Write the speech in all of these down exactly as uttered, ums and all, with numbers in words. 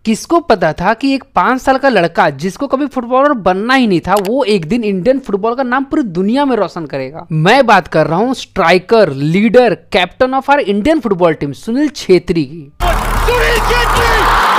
किसको पता था कि एक पांच साल का लड़का जिसको कभी फुटबॉलर बनना ही नहीं था वो एक दिन इंडियन फुटबॉल का नाम पूरी दुनिया में रोशन करेगा। मैं बात कर रहा हूँ striker, leader, captain of our Indian football team Sunil Chhetri की। सुनील छेत्री!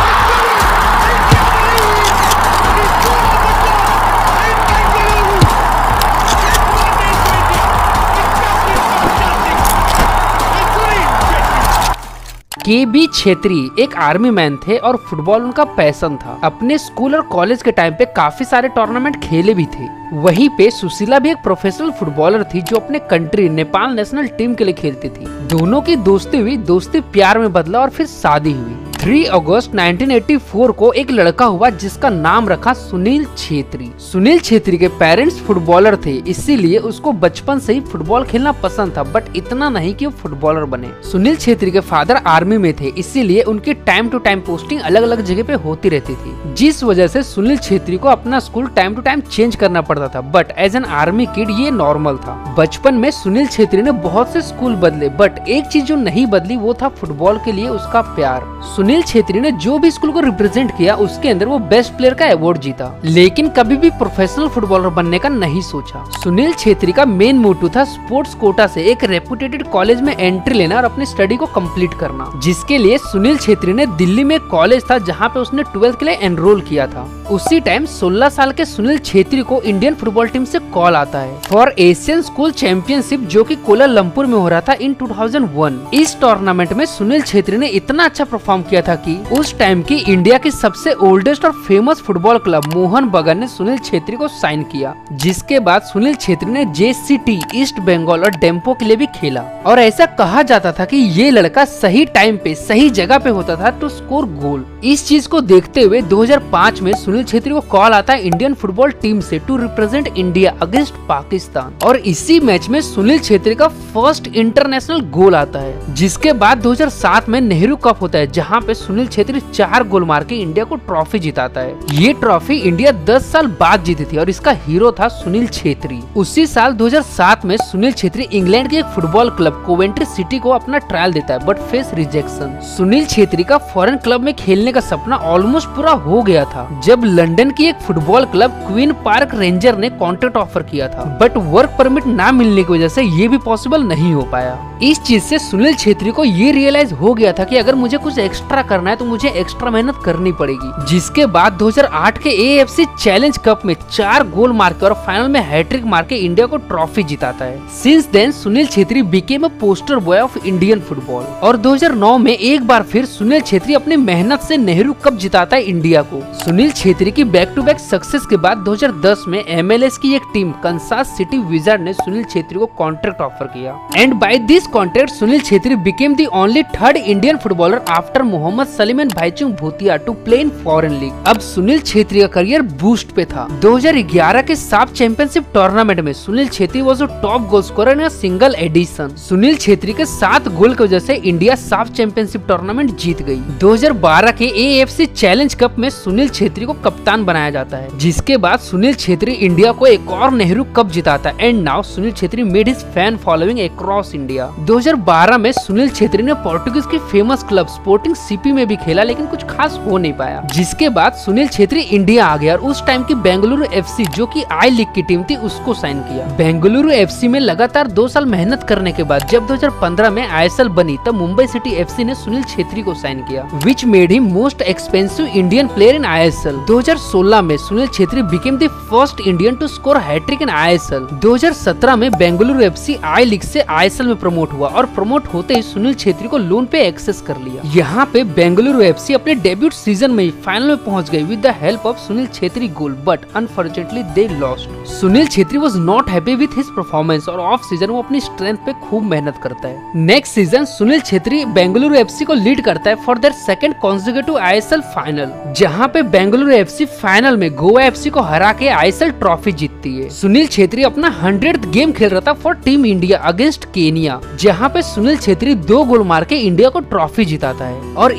के बी छेत्री एक आर्मी मैन थे और फुटबॉल उनका पैशन था। अपने स्कूल और कॉलेज के टाइम पे काफी सारे टूर्नामेंट खेले भी थे। वहीं पे सुशीला भी एक प्रोफेशनल फुटबॉलर थी जो अपने कंट्री नेपाल नेशनल टीम के लिए खेलती थी। दोनों की दोस्ती हुई, दोस्ती प्यार में बदला और फिर शादी हुई। तीन अगस्त उन्नीस सौ चौरासी को एक लड़का हुआ जिसका नाम रखा सुनील छेत्री। सुनील छेत्री के पेरेंट्स फुटबॉलर थे, इसीलिए उसको बचपन से ही फुटबॉल खेलना पसंद था, बट इतना नहीं कि वो फुटबॉलर बने। सुनील छेत्री के फादर आर्मी में थे, इसीलिए उनकी टाइम टू टाइम पोस्टिंग अलग अलग जगह पे होती रहती थी, जिस वजह से सुनील छेत्री को अपना school time to time change करना पड़ता था। But as an army kid ये नॉर्मल था। बचपन में सुनील छेत्री ने बहुत से स्कूल बदले, बट एक चीज जो नहीं बदली वो था फुटबॉल के लिए उसका प्यार। सुनील छेत्री ने जो भी स्कूल को रिप्रेजेंट किया उसके अंदर वो बेस्ट प्लेयर का अवार्ड जीता, लेकिन कभी भी प्रोफेशनल फुटबॉलर बनने का नहीं सोचा। सुनील छेत्री का मेन मोटिव था स्पोर्ट्स कोटा से एक रेपुटेटेड कॉलेज में एंट्री लेना और अपनी स्टडी को कंप्लीट करना, जिसके लिए सुनील छेत्री ने दिल्ली में कॉलेज था जहाँ पे उसने ट्वेल्थ के लिए एनरोल किया था। उसी टाइम सोलह साल के सुनील छेत्री को इंडियन फुटबॉल टीम से कॉल आता है फॉर एशियन स्कूल चैंपियनशिप, जो कि कोलालमपुर में हो रहा था इन दो हज़ार एक। इस टूर्नामेंट में सुनील छेत्री ने इतना अच्छा परफॉर्म किया था कि उस टाइम की इंडिया की सबसे ओल्डेस्ट और फेमस फुटबॉल क्लब मोहन बगान ने सुनील छेत्री को साइन किया, जिसके बाद सुनील छेत्री ने J C T, East Bengal और डेम्पो के लिए भी खेला। और ऐसा कहा जाता था कि ये लड़का सही टाइम पे सही जगह पे होता था टू स्कोर गोल। इस चीज को देखते हुए दो हज़ार पाँच में सुनील छेत्री को कॉल आता है इंडियन फुटबॉल टीम से to represent India against Pakistan, और इसी मैच में सुनील छेत्री का फर्स्ट इंटरनेशनल गोल आता है। जिसके बाद दो हज़ार सात में नेहरू कप होता है जहाँ पे सुनील छेत्री चार गोल मार के इंडिया को ट्रॉफी जिताता है। ये ट्रॉफी इंडिया दस साल बाद जीती थी और इसका हीरो था सुनील छेत्री। उसी साल दो हज़ार सात में सुनील छेत्री इंग्लैंड के एक फुटबॉल क्लब कोवेंट्री सिटी को अपना ट्रायल देता है, but face rejection. Sunil Chhetri का फॉरेन क्लब में खेलने का सपना ऑलमोस्ट पूरा हो गया था जब लंदन की एक football club Queen Park Ranger ने कॉन्ट्रैक्ट ऑफर किया था, बट वर्क परमिट ना मिलने की वजह से ये भी पॉसिबल नहीं हो पाया। इस चीज से सुनील छेत्री को ये रियलाइज हो गया था कि अगर मुझे कुछ एक्स्ट्रा करना है तो मुझे एक्स्ट्रा मेहनत करनी पड़ेगी। जिसके बाद दो हज़ार आठ के A F C challenge cup में चार गोल मार के और फाइनल में हैट्रिक मार के इंडिया को ट्रॉफी जिताता है। Since then Sunil Chhetri became a poster boy of Indian football. और दो हज़ार नौ में एक बार फिर सुनील छेत्री अपनी मेहनत से नेहरू कप जिताता है इंडिया को। सुनील छेत्री की बैक टू बैक सक्सेस के बाद दो हज़ार दस में एम एल एस की एक टीम कंसास सिटी विजार्ड ने सुनील छेत्री को कॉन्ट्रैक्ट ऑफर किया, and by this contract Sunil Chhetri became the only third Indian footballer after Mohammed Salim and Bhaichung Bhutia to play in foreign league. अब सुनील छेत्री का करियर बूस्ट पे था। दो हज़ार ग्यारह के साफ चैंपियनशिप टूर्नामेंट में Sunil Chhetri was top goal scorer in a single edition. Sunil Chhetri के सात गोल की वजह से इंडिया साफ चैंपियनशिप टूर्नामेंट जीत गई। दो हज़ार बारह के A F C challenge cup में सुनील छेत्री को कप्तान बनाया जाता है, जिसके बाद सुनील छेत्री इंडिया को एक और नेहरू कप जिताता है, and now Sunil Chhetri made his fan following across India. दो हज़ार बारह में सुनील छेत्री ने पोर्टुगीज की famous club Sporting C P में भी खेला, लेकिन कुछ खास हो नहीं पाया। जिसके बाद सुनील छेत्री इंडिया आ गया और उस टाइम की बेंगलुरु एफ सी जो कि आई लीग की टीम थी उसको साइन किया। बेंगलुरु एफ सी में लगातार दो साल मेहनत करने के बाद जब दो हज़ार पंद्रह में आई एस एल बनी तब मुंबई सिटी एफ सी ने सुनील छेत्री को साइन किया, which made him most expensive Indian player in I S L. दो हज़ार सोलह में Sunil Chhetri became the first Indian to score hattrick in I S L. दो हज़ार सत्रह में Bengaluru F C I league से आई एस एल में प्रमोट हुआ और प्रमोट होते ही सुनील छेत्री को लोन पे एक्सेस कर लिया। यहाँ पे बेंगलुरु एफ सी अपने डेब्यूट सीजन में ही फाइनल में पहुंच गई with the help of Sunil Chhetri goal, but unfortunately they lost. Sunil Chhetri was not happy with his performance और ऑफ सीजन वो अपनी स्ट्रेंथ पे खूब मेहनत करता है। Next season Sunil Chhetri Bengaluru F C को लीड करता है for their second consecutive I S L final, जहाँ पे बेंगलुरु एफ सी फाइनल में गोवा एफ सी को हरा के आई एस एल ट्रॉफी जीतती है। सुनील छेत्री अपना हंड्रेड गेम खेल रहा था for team India against Kenya, जहाँ पे सुनील छेत्री दो गोल मार के इंडिया को ट्रॉफी जिताता है। और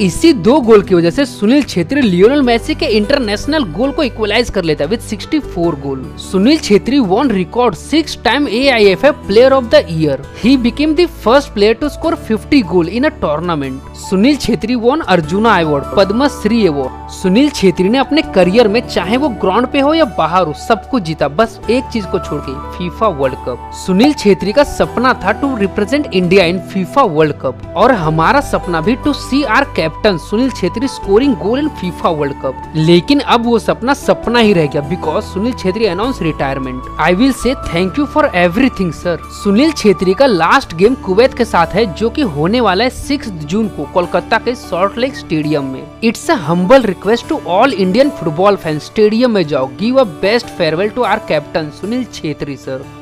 इसी दो गोल की वजह से सुनील छेत्री लियोनेल मेसी के इंटरनेशनल गोल को इक्वलाइज कर लेता है with sixty four goal. Sunil Chhetri won record six time A I F F Player of the Year. He became the first player to score fifty goal in a tournament. Sunil Chhetri won Arjuna award, Padma Shri award. Sunil Chhetri ने अपने career में चाहे वो ground पे हो या बाहर हो सब कुछ जीता, बस एक चीज को छोड़ के, FIFA world cup. Sunil Chhetri का सपना था to represent India in FIFA world cup, और हमारा सपना भी to see our captain Sunil Chhetri scoring goal in FIFA world cup. लेकिन अब वो सपना सपना ही रह गया because Sunil Chhetri announce retirement. I will say thank you for everything sir. Sunil Chhetri का लास्ट गेम कुवैत के साथ है जो कि होने वाला है सिक्स जून को कोलकाता के सॉल्ट लेक स्टेडियम में। It's a humble request to all Indian football fans, stadium में जाओ, give a best farewell to our captain Sunil Chhetri sir.